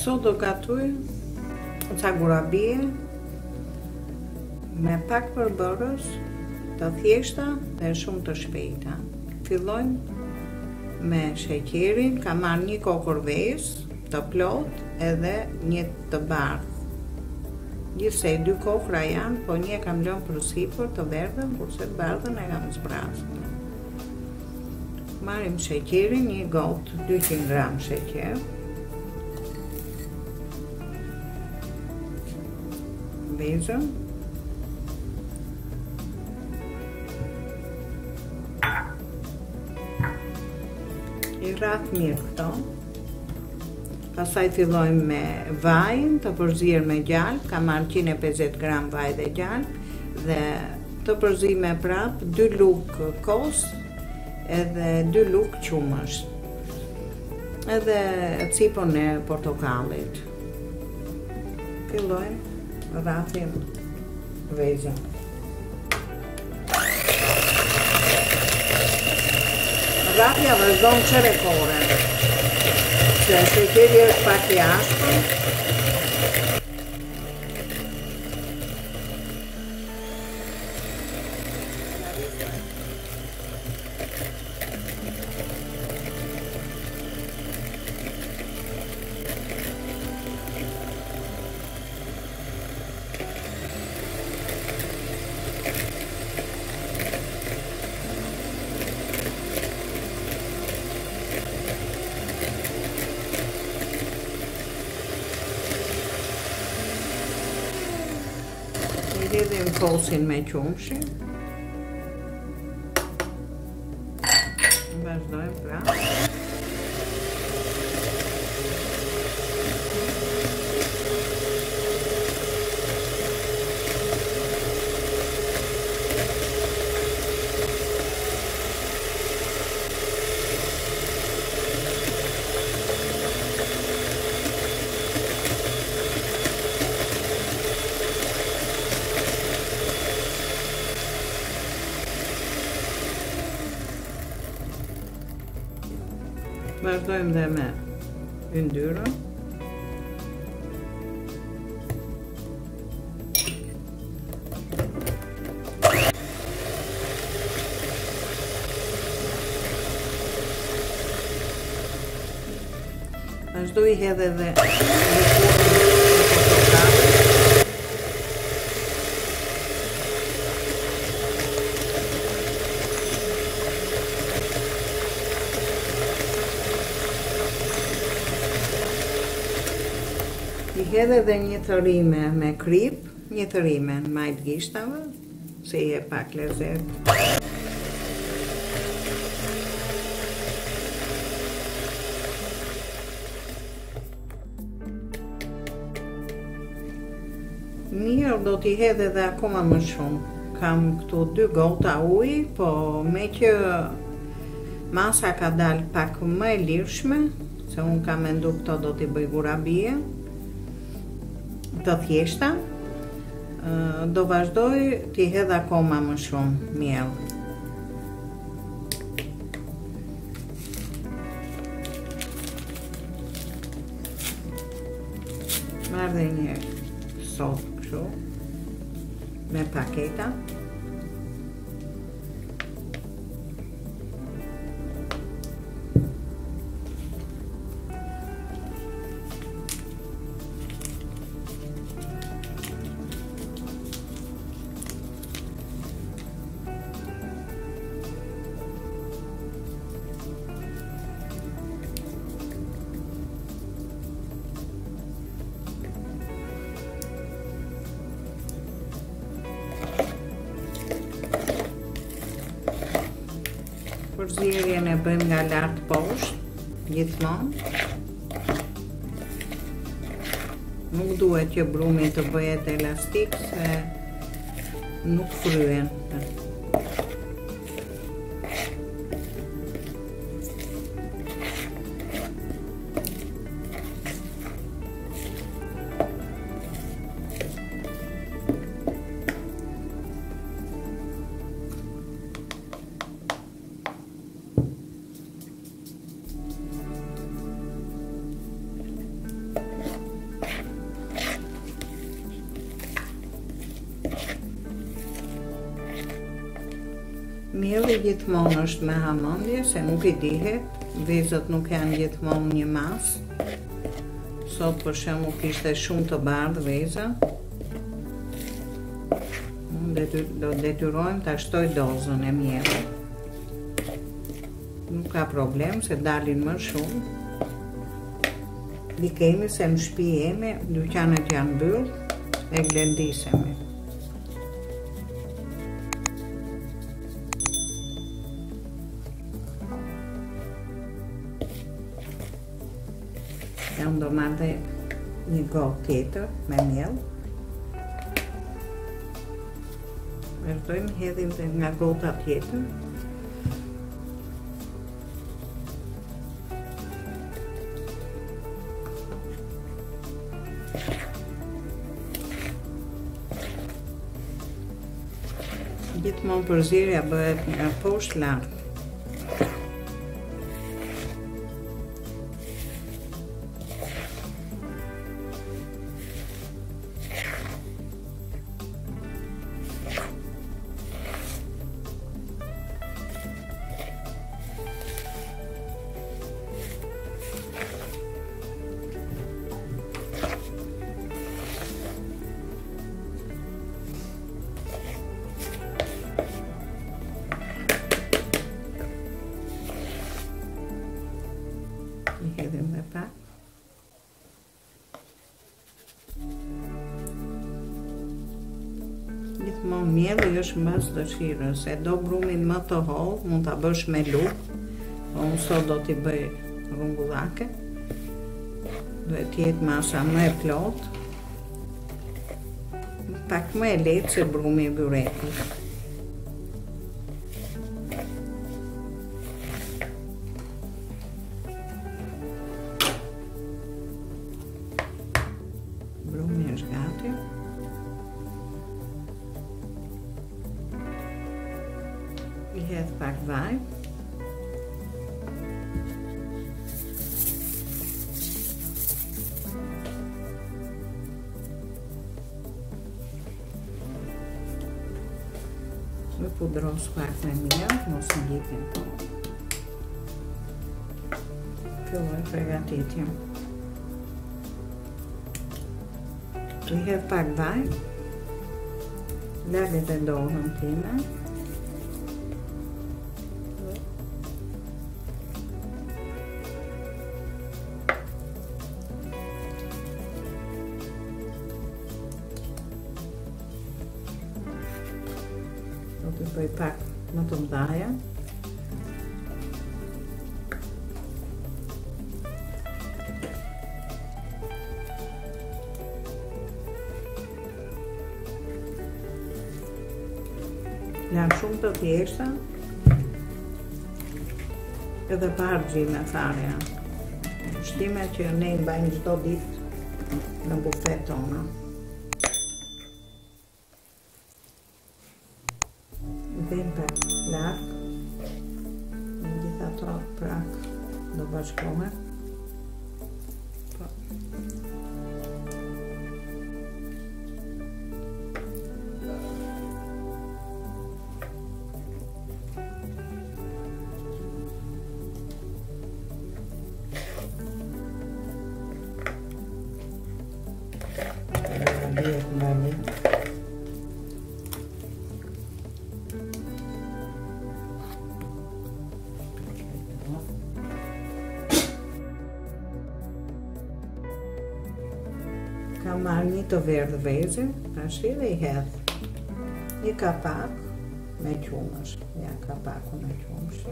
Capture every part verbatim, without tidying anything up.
Sot do gatuj ca gurabije me pak përbërës, të thjeshta dhe shumë të shpejta. Fillojmë me sheqerin, ka marrë një kokër vezë të plot edhe një të bardhë. Gjithsej dy kokra janë, po një kam lënë për sipër të verdhën, kurse të bardhën e kam zbrasur. Marrim sheqerin, një gotë, dyqind gram sheqer. Vezën. I rrath mirë këto. Pastaj fillojmë me vajin të përzirë me gjalp, kam marrë njëqind e pesëdhjetë gram vaj dhe gjalp dhe të përzirë me prap dy lugë kos edhe dy lugë qumësh. Edhe cipën e portokallit. Fillojmë rrathim vezën. Rrathja vazhdon çerekore, se sheqeri është pak i ashpër. Lidhim kosin me qumshin. Vazhdojmë pra. Vazhdojmë dhe me yndyrën. Vazhdoj i hedhe dhe lekurë të portokalli. I hedhe dhe një thërime me krip, një thërime në majt gishtave, se i e pak lezet. Mirë, do t'i hedhe dhe akoma më shumë. Kam këtu dy gota ujë, po me që masa ka dalë pak më e lirshme, se unë kam mendu këto do t'i bëj gurabije të thjeshta, do vazhdoj t'i hedh akoma më shumë miell. Marr dhe një sos kështu me paketa. Përzierjen e bëjmë nga lart poshtë, gjithmonë. Nuk duhet që brumi të bëhet elastik, se nuk fryen. Mielli gjithmonë është me hamendje, se nuk i dihet, vezët nuk janë gjithmonë një masë. Sot për shembull kishte shumë të bardhë veza. Unë do detyrojmë ta shtoj dozën e miellit. Nuk ka problem se dalin më shumë. Di kemi se në shtëpi jemi, dyqanet janë mbyll, e glendisemi. Jam do marrë një gotë tjetër me miell. Vazhdojmë hedhim dhe nga gota tjetër. Gjithmonë përzierja bëhet nga poshtë lart. Hedhim dhe pak. Gjithmonë mielli është mbas dëshirës, e do brumin më të hollë, mund ta bësh me lupë, po unë sot do t'i bëj rrumbullake. Duhet të jetë masa më e plotë, pak më e lehtë se brumi i byrekut. Brumi është gati. I hedh pak vaj. Më pudros pak me miell, mos ngjitin po. Filloj përgatitjen. I hedh pak vaj, lagët e dorën time. Do të bëj pak më të mëdha. Janë shumë të thjeshta, edhe pa argjime fare. Ushqimet që ne i bajmë çdo ditë në bufet tona. Vem pak larg, në gjitha ato prak do bashkohen. Kam marrë një të verdhë vezë, tash dhe i hedh një kapak me qumësh. Ja, kapaku me qumësh.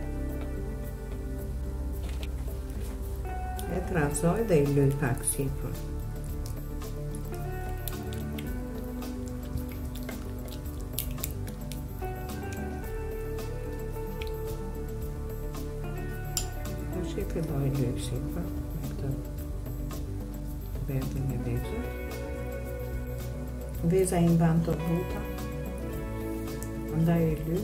E trazoj dhe i luj pak sipër. Tash i filloj i luj sipër me këtë verdhën e vezës. Veza i mban të buta, andaj e ly.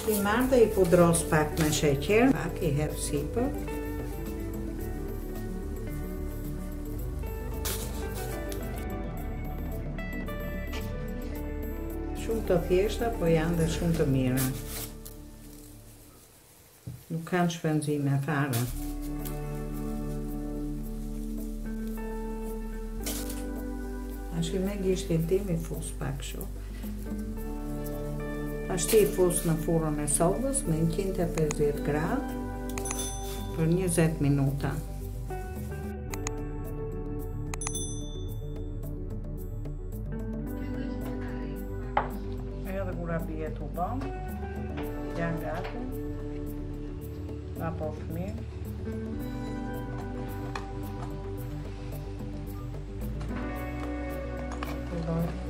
I marr dhe i pudros pak me sheqer, pak i hedh sipër. Shumë të thjeshta, po janë dhe shumë të mira. Nuk kanë shpenzime fare. Ashtu me gishtin tim i fus pak kështu. Ashtu i fus në furrën e sobës me njëqind e pesëdhjetë gradë për njëzet minuta. Edhe gurabijet u bëm, janë gati, nga po fëmijë. Filloj